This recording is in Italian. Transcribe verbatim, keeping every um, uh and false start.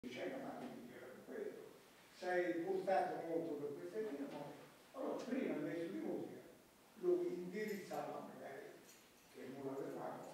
dicendo ma non era questo, sei portato molto per queste dinamo, allora prima invece di musica lo indirizzava magari, che non l'avevamo,